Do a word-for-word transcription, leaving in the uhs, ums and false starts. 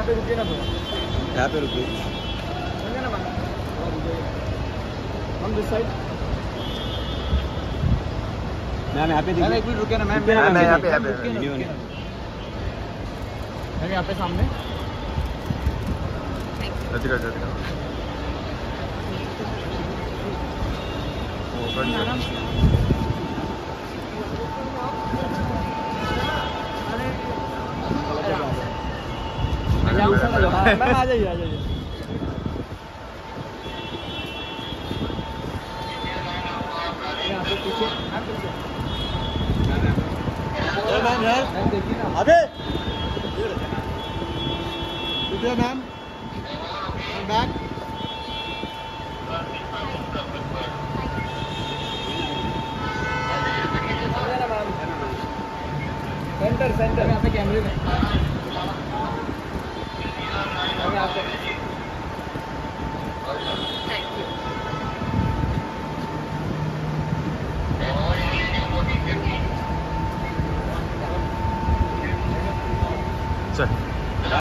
पे रुकिए ना थोड़ा, यहाँ पे रुकिए ना मैम, हम दिस साइड। मैम यहाँ पे मैम एक मिनट रुकिए ना मैम, मैं यहाँ पे यहाँ पे मैम यहाँ पे सामने। जल्दी कर जल्दी कर मैम आ जाइए आ जाइए। यहाँ पे पीछे मैम पीछे मैम मैम देखिए ना अबे मैम बैक। सेंटर सेंटर यहाँ पे कैमरे में यहाँ पे। चल